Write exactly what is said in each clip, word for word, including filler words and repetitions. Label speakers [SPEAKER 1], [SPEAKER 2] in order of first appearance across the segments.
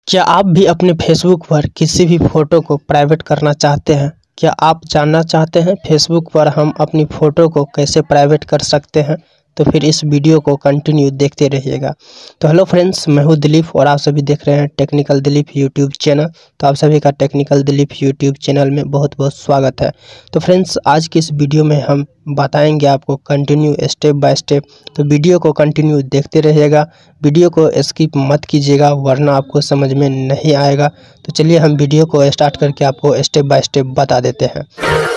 [SPEAKER 1] क्या आप भी अपने फेसबुक पर किसी भी फ़ोटो को प्राइवेट करना चाहते हैं? क्या आप जानना चाहते हैं फेसबुक पर हम अपनी फ़ोटो को कैसे प्राइवेट कर सकते हैं? तो फिर इस वीडियो को कंटिन्यू देखते रहिएगा। तो हेलो फ्रेंड्स, मैं हूं दिलीप और आप सभी देख रहे हैं टेक्निकल दिलीप यूट्यूब चैनल। तो आप सभी का टेक्निकल दिलीप यूट्यूब चैनल में बहुत बहुत स्वागत है। तो फ्रेंड्स, आज की इस वीडियो में हम बताएंगे आपको कंटिन्यू स्टेप बाय स्टेप। तो वीडियो को कंटिन्यू देखते रहिएगा, वीडियो को स्किप मत कीजिएगा वरना आपको समझ में नहीं आएगा। तो चलिए हम वीडियो को स्टार्ट करके आपको स्टेप बाय स्टेप बता देते हैं।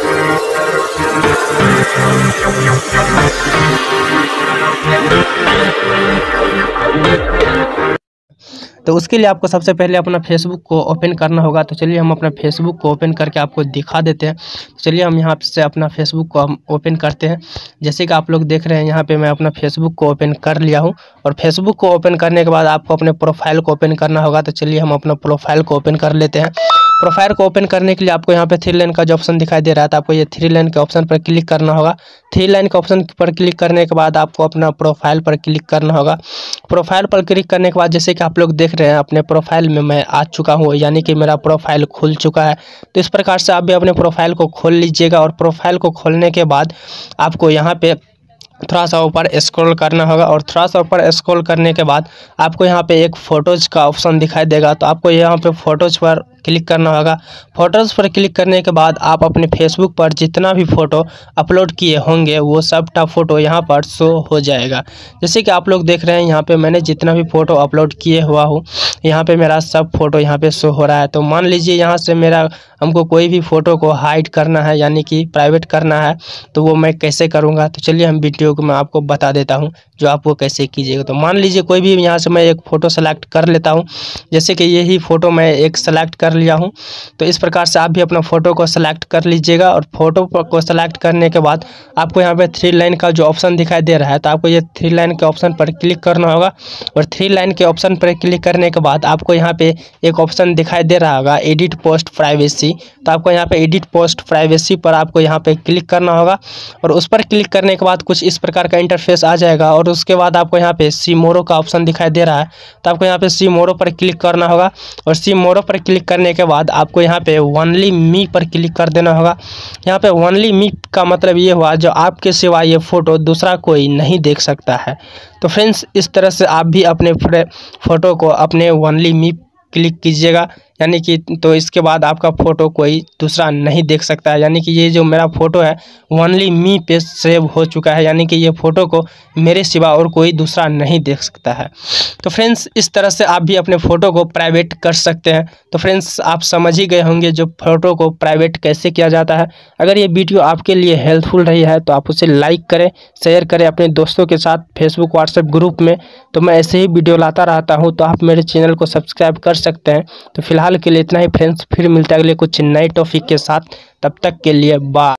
[SPEAKER 1] तो उसके लिए आपको सबसे पहले अपना फेसबुक को ओपन करना होगा। तो चलिए हम अपना फेसबुक को ओपन करके आपको दिखा देते हैं। तो चलिए हम यहाँ से अपना फेसबुक को हम ओपन करते हैं। जैसे कि आप लोग देख रहे हैं, यहाँ पे मैं अपना फेसबुक को ओपन कर लिया हूँ। और फेसबुक को ओपन करने के बाद आपको अपने प्रोफाइल को ओपन करना होगा। तो चलिए हम अपना प्रोफाइल को ओपन कर लेते हैं। प्रोफाइल को ओपन करने के लिए आपको यहाँ पे थ्री लाइन का जो ऑप्शन दिखाई दे रहा है, तो आपको ये थ्री लाइन के ऑप्शन पर क्लिक करना होगा। थ्री लाइन के ऑप्शन पर क्लिक करने के बाद आपको अपना प्रोफाइल पर क्लिक करना होगा। प्रोफाइल पर क्लिक करने के बाद जैसे कि आप लोग देख रहे हैं, अपने प्रोफाइल में मैं आ चुका हूँ, यानी कि मेरा प्रोफाइल खुल चुका है। तो इस प्रकार से आप भी अपने प्रोफाइल को खोल लीजिएगा। और प्रोफाइल को खोलने के बाद आपको यहाँ पे थोड़ा सा ऊपर स्क्रॉल करना होगा। और थोड़ा सा ऊपर स्क्रॉल करने के बाद आपको यहाँ पे एक फ़ोटोज़ का ऑप्शन दिखाई देगा। तो आपको यहाँ पे फ़ोटोज़ पर क्लिक करना होगा। फ़ोटोज़ पर क्लिक करने के बाद आप अपने फेसबुक पर जितना भी फ़ोटो अपलोड किए होंगे वो सबका फ़ोटो यहाँ पर शो हो जाएगा। जैसे कि आप लोग देख रहे हैं, यहाँ पे मैंने जितना भी फ़ोटो अपलोड किए हुआ हूँ, यहाँ पे मेरा सब फ़ोटो यहाँ पे शो हो रहा है। तो मान लीजिए यहाँ से मेरा हमको कोई भी फ़ोटो को हाइड करना है, यानी कि प्राइवेट करना है, तो वो मैं कैसे करूँगा? तो चलिए हम वीडियो को मैं आपको बता देता हूँ जो आप वो कैसे कीजिएगा। तो मान लीजिए कोई भी यहाँ से मैं एक फ़ोटो सेलेक्ट कर लेता हूँ। जैसे कि यही फ़ोटो मैं एक सेलेक्ट कर लिया हूँ। तो इस प्रकार से आप भी अपना फ़ोटो को सेलेक्ट कर लीजिएगा। और फोटो को सेलेक्ट करने के बाद आपको यहाँ पे थ्री लाइन का जो ऑप्शन दिखाई दे रहा है, तो आपको ये थ्री लाइन के ऑप्शन पर क्लिक करना होगा। और थ्री लाइन के ऑप्शन पर क्लिक करने के बाद आपको यहाँ पे एक ऑप्शन दिखाई दे रहा होगा, एडिट पोस्ट प्राइवेसी। तो आपको यहाँ पे एडिट पोस्ट प्राइवेसी पर आपको यहाँ पे क्लिक करना होगा। और उस पर क्लिक करने के बाद कुछ इस प्रकार का इंटरफेस आ जाएगा। और उसके बाद आपको यहाँ पे सी मोरो का ऑप्शन दिखाई दे रहा है, तो आपको यहाँ पे सी मोरो पर क्लिक करना होगा। और सी मोरो पर क्लिक करने के बाद आपको यहाँ पे ओनली मी पर क्लिक कर देना होगा। यहाँ पे ओनली मी का मतलब ये हुआ जो आपके सिवा ये फ़ोटो दूसरा कोई नहीं देख सकता है। तो फ्रेंड्स, इस तरह से आप भी अपने फ़ोटो को अपने ओनली मी क्लिक कीजिएगा, यानी कि तो इसके बाद आपका फ़ोटो कोई दूसरा नहीं देख सकता है। यानी कि ये जो मेरा फ़ोटो है ओनली मी पे सेव हो चुका है, यानी कि ये फ़ोटो को मेरे सिवा और कोई दूसरा नहीं देख सकता है। तो फ्रेंड्स, इस तरह से आप भी अपने फ़ोटो को प्राइवेट कर सकते हैं। तो फ्रेंड्स, आप समझ ही गए होंगे जो फ़ोटो को प्राइवेट कैसे किया जाता है। अगर ये वीडियो आपके लिए हेल्पफुल रही है तो आप उसे लाइक करें, शेयर करें अपने दोस्तों के साथ फेसबुक व्हाट्सएप ग्रुप में। तो मैं ऐसे ही वीडियो लाता रहता हूँ, तो आप मेरे चैनल को सब्सक्राइब कर सकते हैं। तो फिलहाल के लिए इतना ही फ्रेंड्स, फिर मिलते हैं अगले कुछ नए टॉपिक के साथ। तब तक के लिए बाय।